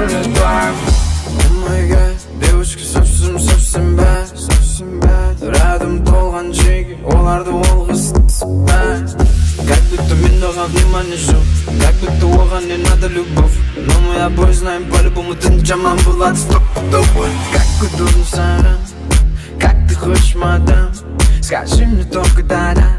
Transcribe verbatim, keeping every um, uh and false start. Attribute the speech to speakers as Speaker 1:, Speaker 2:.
Speaker 1: улетаем. Oh my god, девушка совсем, совсем bad, совсем bad. Рядом толған жеги, оларды ол қыз бad. Как будто мен оған внимание жоқ, как будто оған не надо любовь. Но мы обои знаем, по-любому ты жаман болады стопудово. Как удобно саған, как ты хочешь, мадам. Скажи мне только да-да.